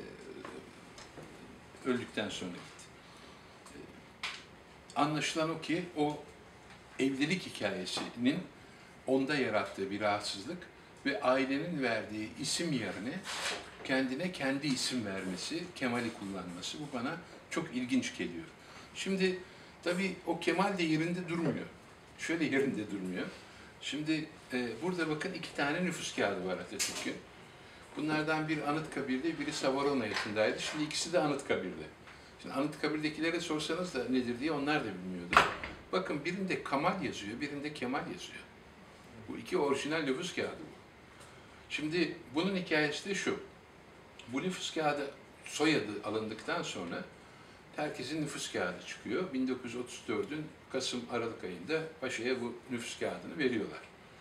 öldükten sonra gitti. E, anlaşılan o ki o evlilik hikayesinin onda yarattığı bir rahatsızlık ve ailenin verdiği isim yerine kendine kendi isim vermesi, Kemal'i kullanması bu bana çok ilginç geliyor. Şimdi tabii o Kemal de yerinde durmuyor. Şöyle yerinde durmuyor. Şimdi e, burada bakın iki tane nüfus kağıdı var Atatürk'ün. Bunlardan biri Anıtkabir'de, biri Savaronayı'ndaydı. Şimdi ikisi de Anıtkabir'de. Şimdi Anıtkabir'dekilere sorsanız da nedir diye onlar da bilmiyordu. Bakın birinde Kamal yazıyor, birinde Kemal yazıyor. Bu iki orijinal nüfus kağıdı bu. Şimdi bunun hikayesi de şu. Bu nüfus kağıdı soyadı alındıktan sonra herkesin nüfus kağıdı çıkıyor. bin dokuz yüz otuz dördün Kasım-Aralık ayında Paşa'ya bu nüfus kağıdını veriyorlar.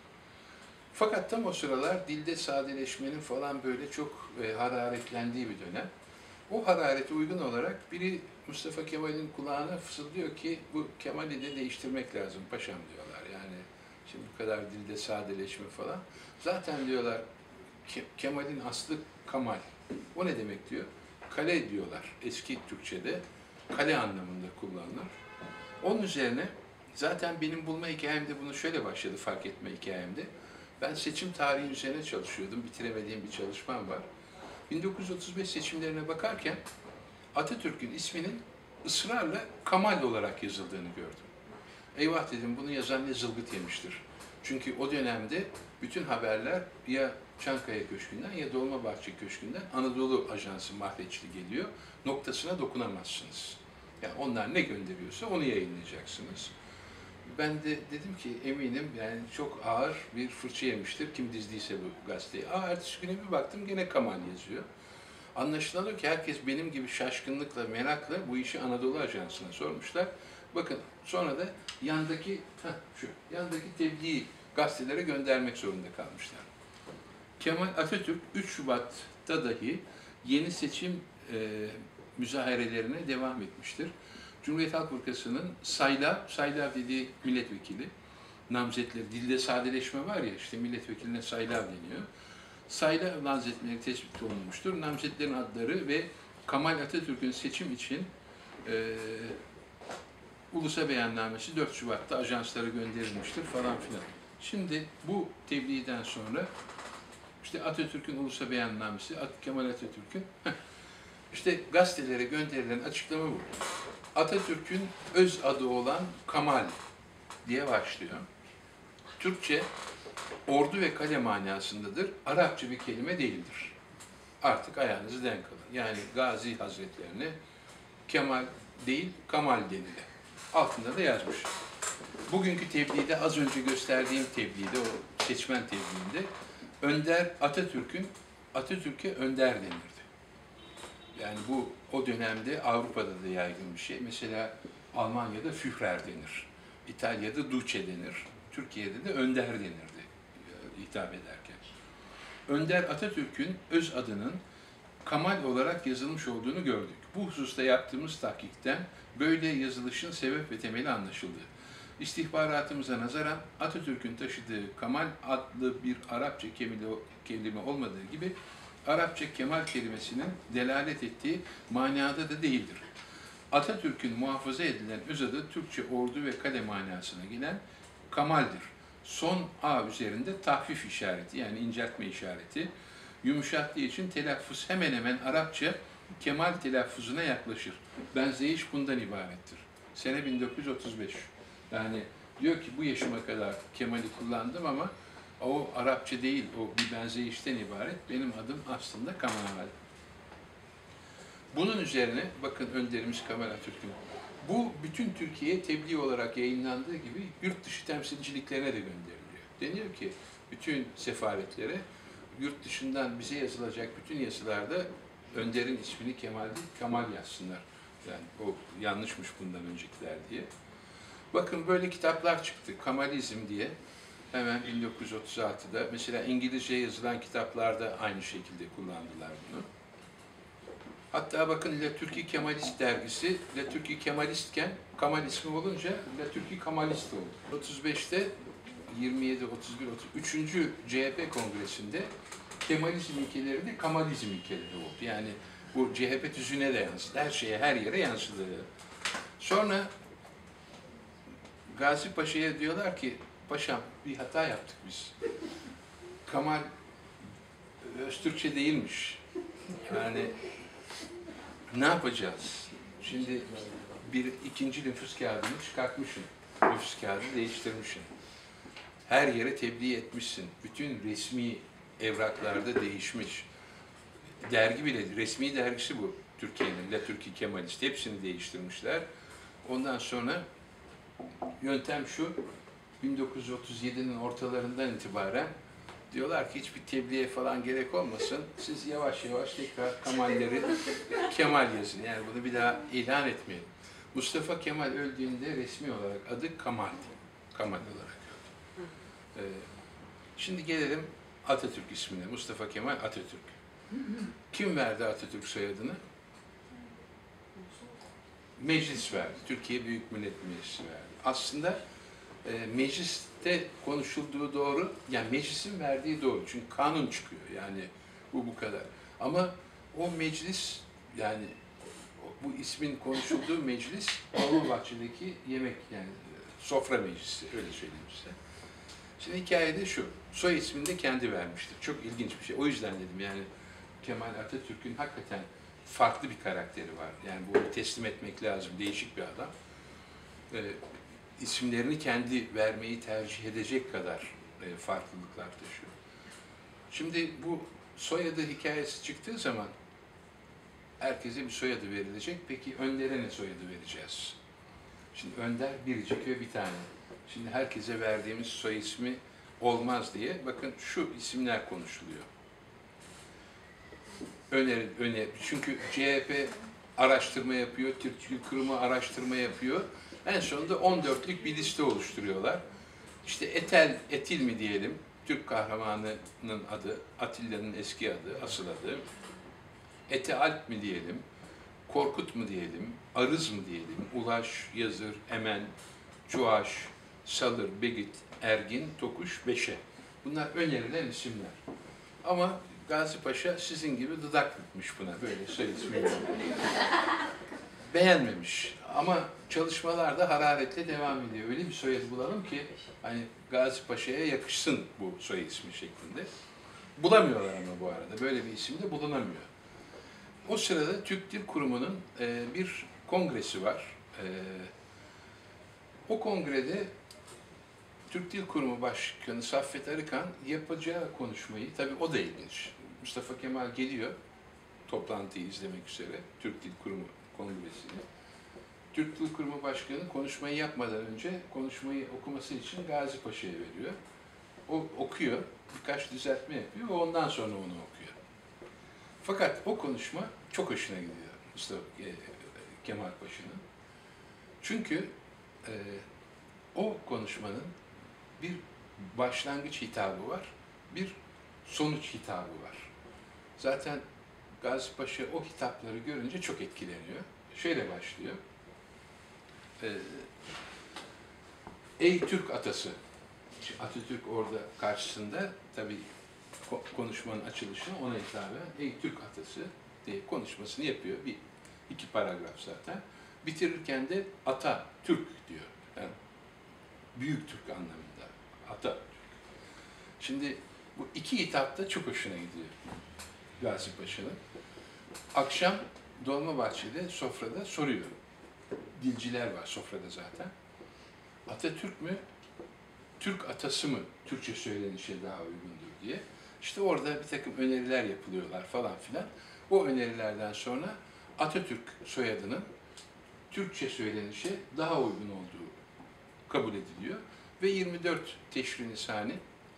Fakat tam o sıralar dilde sadeleşmenin falan böyle çok e, hararetlendiği bir dönem. O hararete uygun olarak biri Mustafa Kemal'in kulağına fısıldıyor ki bu Kemal'i de değiştirmek lazım paşam diyorlar. Yani şimdi bu kadar dilde sadeleşme falan. Zaten diyorlar Ke Kemal'in aslı Kamal. O ne demek diyor? Kale diyorlar eski Türkçe'de. Kale anlamında kullanılır. Onun üzerine zaten benim bulma hikayemde bunu şöyle başladı, fark etme hikayemde. Ben seçim tarihi üzerine çalışıyordum. Bitiremediğim bir çalışmam var. bin dokuz yüz otuz beş seçimlerine bakarken Atatürk'ün isminin ısrarla Kamal olarak yazıldığını gördüm. Eyvah dedim, bunu yazan ne zılgıt yemiştir. Çünkü o dönemde bütün haberler ya Çankaya Köşkü'nden ya Dolmabahçe Köşkü'nden Anadolu Ajansı mahreçli geliyor. Noktasına dokunamazsınız. Yani onlar ne gönderiyorsa onu yayınlayacaksınız. Ben de dedim ki eminim yani çok ağır bir fırça yemiştir kim dizdiyse bu gazeteyi. Aa, ertesi güne bir baktım gene Kamal yazıyor. Anlaşılan o ki herkes benim gibi şaşkınlıkla, merakla bu işi Anadolu Ajansı'na sormuşlar. Bakın sonra da yandaki, heh, şu yandaki tebliği gazetelere göndermek zorunda kalmışlar. Kemal Atatürk üç Şubat'ta dahi yeni seçim e, müzaherelerine devam etmiştir. Cumhuriyet Halk Fırkası'nın Saylav, Saylav dediği milletvekili, namzetleri, dilde sadeleşme var ya, işte milletvekiline Saylav deniyor. Saylav namzetleri tespit olunmuştur. Namzetlerin adları ve Kemal Atatürk'ün seçim için e, ulusa beyannamesi dört Şubat'ta ajanslara gönderilmiştir falan filan. Şimdi bu tebliğden sonra işte Atatürk'ün ulusa beyannamesi, Kemal Atatürk'ün işte gazetelere gönderilen açıklama bu. Atatürk'ün öz adı olan Kamal diye başlıyor. Türkçe ordu ve kale manasındadır. Arapça bir kelime değildir. Artık ayağınızı denk alın. Yani Gazi Hazretlerine Kemal değil, Kamal denile. Altında da yazmış. Bugünkü tebliğde, az önce gösterdiğim tebliğde, o seçmen tebliğinde Önder Atatürk'ün, Atatürk'e Önder denirdi. Yani bu o dönemde Avrupa'da da yaygın bir şey. Mesela Almanya'da Führer denir. İtalya'da Duce denir. Türkiye'de de Önder denirdi hitap ederken. Önder Atatürk'ün öz adının Kamal olarak yazılmış olduğunu gördük. Bu hususta yaptığımız tahkikten böyle yazılışın sebep ve temeli anlaşıldı. İstihbaratımıza nazaran Atatürk'ün taşıdığı Kamal adlı bir Arapça kelime olmadığı gibi Arapça Kemal kelimesinin delalet ettiği manada da değildir. Atatürk'ün muhafaza edilen öz adı Türkçe ordu ve kale manasına gelen Kamal'dir. Son A üzerinde tahfif işareti yani inceltme işareti yumuşattığı için telaffuz hemen hemen Arapça Kemal telaffuzuna yaklaşır. Benzeyiş bundan ibarettir. Sene bin dokuz yüz otuz beş. Yani diyor ki bu yaşıma kadar Kemal'i kullandım ama o Arapça değil, o bir benzeyişten ibaret. Benim adım aslında Kamal. Bunun üzerine bakın önderimiz Kemal Atatürk'ün bu bütün Türkiye'ye tebliğ olarak yayınlandığı gibi yurt dışı temsilciliklerine de gönderiliyor. Deniyor ki bütün sefaretlere yurt dışından bize yazılacak bütün yazılarda önderin ismini Kemal değil, Kamal yazsınlar. Yani o yanlışmış bundan öncekiler diye. Bakın böyle kitaplar çıktı. Kamalizm diye. Hemen bin dokuz yüz otuz altıda. Mesela İngilizce yazılan kitaplarda aynı şekilde kullandılar bunu. Hatta bakın La Türkiye Kemalist dergisi, La Türkiye Kemalistken Kamal ismi olunca La Türkiye Kemalist oldu. otuz beşte yirmi yedi, otuz bir, otuz üç. üçüncü C H P kongresinde Kemalizm ilkeleri de Kamalizm ilkeleri oldu. Yani bu C H P tüzüğüne de yansıdı. Her şeye, her yere yansıdı. Sonra Gazi Paşa'ya diyorlar ki, paşam bir hata yaptık biz. Kemal Öztürkçe değilmiş. Yani ne yapacağız? Şimdi bir ikinci nüfus kağıdını çıkartmışsın. Nüfus kağıdı değiştirmişsin. Her yere tebliğ etmişsin. Bütün resmi evraklarda değişmiş. Dergi bile, resmi dergisi bu Türkiye'nin, La Türkiye Kemalist. Hepsini değiştirmişler. Ondan sonra yöntem şu, bin dokuz yüz otuz yedi'nin ortalarından itibaren diyorlar ki hiçbir tebliğe falan gerek olmasın. Siz yavaş yavaş tekrar Kemalleri Kemal yazın. Yani bunu bir daha ilan etmeyin. Mustafa Kemal öldüğünde resmi olarak adı Kemal'di. Kemal olarak öldü. Ee, şimdi gelelim Atatürk ismine. Mustafa Kemal Atatürk. Kim verdi Atatürk soyadını? Meclis verdi. Türkiye Büyük Millet Meclisi verdi. Aslında e, mecliste konuşulduğu doğru, yani meclisin verdiği doğru. Çünkü kanun çıkıyor yani bu bu kadar. Ama o meclis, yani bu ismin konuşulduğu meclis Dolmabahçe'deki yemek, yani sofra meclisi, öyle söyleyeyim size. Şimdi hikayede şu, soy ismini de kendi vermiştir. Çok ilginç bir şey. O yüzden dedim yani Kemal Atatürk'ün hakikaten farklı bir karakteri var. Yani bunu teslim etmek lazım. Değişik bir adam. Ee, isimlerini kendi vermeyi tercih edecek kadar e, farklılıklar taşıyor. Şimdi bu soyadı hikayesi çıktığı zaman herkese bir soyadı verilecek. Peki Önder'e ne soyadı vereceğiz? Şimdi Önder biricik ve bir tane. Şimdi herkese verdiğimiz soy ismi olmaz diye bakın şu isimler konuşuluyor. Öner, öner. Çünkü C H P araştırma yapıyor, Türk Dil Kurumu araştırma yapıyor. En sonunda on dörtlük bir liste oluşturuyorlar. İşte Etel, Etil mi diyelim, Türk kahramanının adı, Atilla'nın eski adı, asıl adı. Etealp mi diyelim, Korkut mu diyelim, Arız mı diyelim, Ulaş, Yazır, Emen, Çuaş, Salır, Begit, Ergin, Tokuş, Beşe. Bunlar önerilen isimler. Ama Gazi Paşa sizin gibi dudaklıkmış buna, böyle soy ismi. Beğenmemiş. Ama çalışmalar da hararetle devam ediyor. Öyle bir soyadı bulalım ki hani Gazi Paşa'ya yakışsın bu soy ismi şeklinde. Bulamıyorlar ama bu arada. Böyle bir isim de bulunamıyor. O sırada Türk Dil Kurumu'nun e, bir kongresi var. E, o kongrede Türk Dil Kurumu Başkanı Saffet Arıkan yapacağı konuşmayı, tabii o da ilginç. Mustafa Kemal geliyor toplantıyı izlemek üzere, Türk Dil Kurumu Kongresi'ne. Türk Dil Kurumu Başkanı konuşmayı yapmadan önce konuşmayı okuması için Gazi Paşa'ya veriyor. O okuyor, birkaç düzeltme yapıyor ve ondan sonra onu okuyor. Fakat o konuşma çok hoşuna gidiyor Mustafa Kemal Paşa'nın. Çünkü e, o konuşmanın bir başlangıç hitabı var, bir sonuç hitabı var. Zaten Gazi Paşa o hitapları görünce çok etkileniyor. Şöyle başlıyor. Ee, Ey Türk atası. Atatürk orada karşısında, tabii konuşmanın açılışını ona hitaben Ey Türk atası diye konuşmasını yapıyor. Bir iki paragraf zaten. Bitirirken de Ata Türk diyor. Yani büyük Türk anlamında. Ata. Şimdi bu iki hitap da çok hoşuna gidiyor Gazi Paşa'nın. Akşam Dolmabahçe'de sofrada soruyor. Dilciler var sofrada zaten. Atatürk mü, Türk atası mı Türkçe söylenişe daha uygundur diye. İşte orada bir takım öneriler yapılıyorlar falan filan. O önerilerden sonra Atatürk soyadının Türkçe söylenişe daha uygun olduğu kabul ediliyor. Ve yirmi dört Teşrin-i Nisani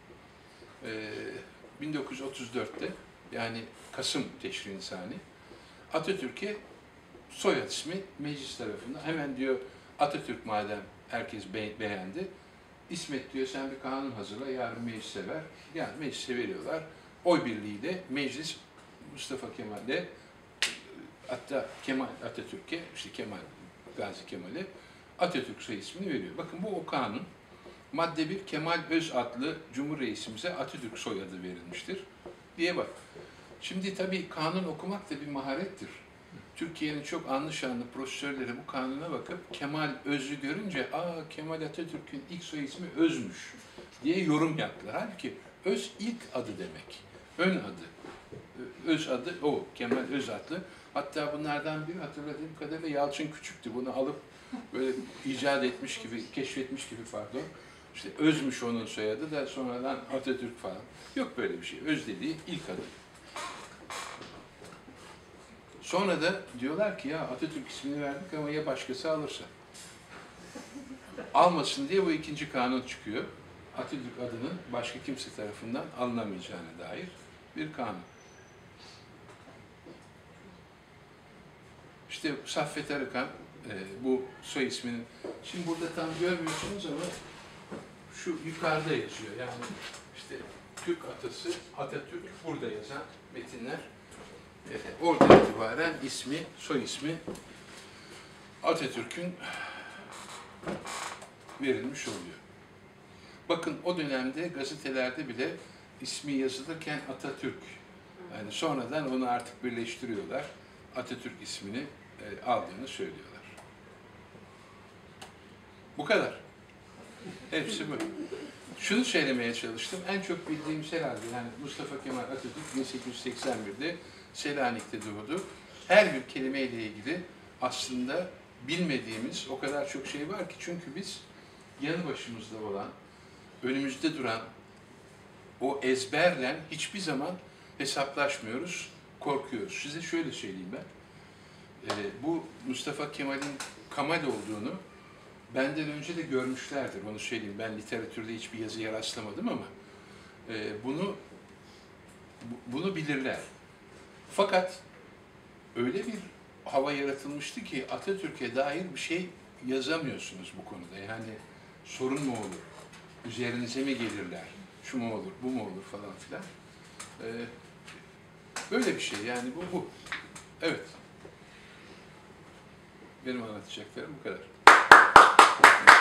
bin dokuz yüz otuz dört'te, yani Kasım Teşrin-i Nisani, Atatürk'e soyad ismi meclis tarafından, hemen diyor Atatürk madem herkes be beğendi, İsmet diyor sen bir kanun hazırla, yarın meclise ver. Yani meclise veriyorlar. Oy birliğiyle meclis Mustafa Kemal'e, hatta Kemal Atatürk'e, işte Kemal, Gazi Kemal'e Atatürk soy ismini veriyor. Bakın bu o kanun. Madde bir, Kemal Öz adlı Cumhur Reisimize Atatürk soyadı verilmiştir diye bak. Şimdi tabii kanun okumak da bir maharettir. Türkiye'nin çok anlı şanlı profesörleri bu kanuna bakıp Kemal Öz'ü görünce aa Kemal Atatürk'ün ilk soy ismi Öz'müş diye yorum yaptılar. Halbuki Öz ilk adı demek. Ön adı. Öz adı o. Kemal Öz adlı. Hatta bunlardan biri hatırladığım kadarıyla Yalçın Küçük'tü. Bunu alıp böyle icat etmiş gibi, keşfetmiş gibi pardon. İşte Öz'müş onun soyadı da sonradan Atatürk falan. Yok böyle bir şey. Öz dediği ilk adı. Sonra da diyorlar ki ya Atatürk ismini verdik ama ya başkası alırsa? Almasın diye bu ikinci kanun çıkıyor. Atatürk adının başka kimse tarafından alınamayacağına dair bir kanun. İşte Saffet Arıkan e, bu soy isminin, şimdi burada tam görmüyorsunuz ama şu yukarıda yazıyor. Yani işte Türk atası Atatürk burada yazan metinler. E, oradan itibaren ismi, soy ismi Atatürk'ün verilmiş oluyor. Bakın o dönemde gazetelerde bile ismi yazılırken Atatürk. Yani sonradan onu artık birleştiriyorlar. Atatürk ismini e, aldığını söylüyorlar. Bu kadar. Hepsi bu. Şunu söylemeye çalıştım. En çok bildiğimiz herhalde yani Mustafa Kemal Atatürk bin sekiz yüz seksen bir'de Selanik'te doğdu. Her bir kelimeyle ilgili aslında bilmediğimiz o kadar çok şey var ki çünkü biz yanı başımızda olan, önümüzde duran o ezberle hiçbir zaman hesaplaşmıyoruz, korkuyoruz. Size şöyle söyleyeyim ben. Ee, bu Mustafa Kemal'in Kamal olduğunu benden önce de görmüşlerdir, onu söyleyeyim. Ben literatürde hiçbir yazıya rastlamadım ama e, bunu bunu bilirler. Fakat öyle bir hava yaratılmıştı ki Atatürk'e dair bir şey yazamıyorsunuz bu konuda. Yani sorun mu olur? Üzerinize mi gelirler? Şu mu olur, bu mu olur falan filan. Ee, böyle bir şey yani bu bu. Evet. Benim anlatacaklarım bu kadar.